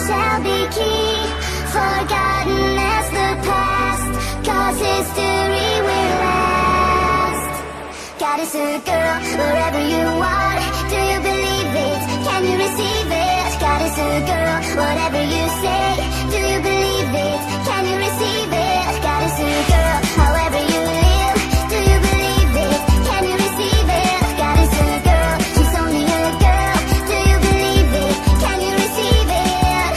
shall be key, forgotten as the past, 'cause history will last. Goddess or girl, wherever you are, do you believe it? Can you receive it? Goddess or girl, whatever you say, do you believe it? Can you receive it? Goddess or girl, however you live, do you believe it? Can you receive it? Goddess or girl, she's only a girl, do you believe it? Can you receive it?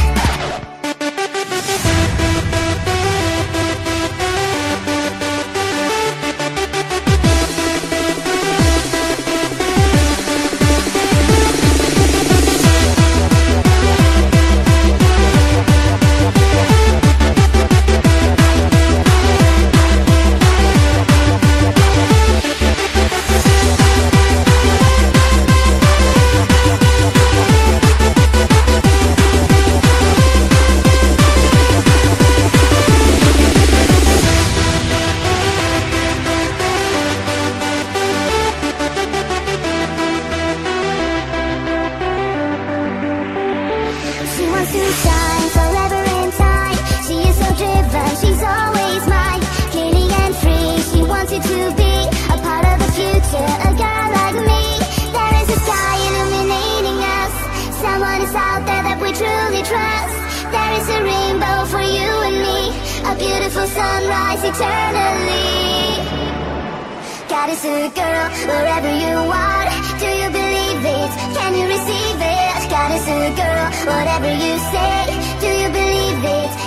She wants to shine forever in time. She is so driven, she's always mine. Clearly and free, she wants you to be a part of the future, a girl like me. There is a sky illuminating us. Someone is out there that we truly trust. There is a rainbow for you and me, a beautiful sunrise eternally. Goddess or girl, wherever you are, do you believe it? Can you receive it? Goddess or girl, whatever you say, do you believe it?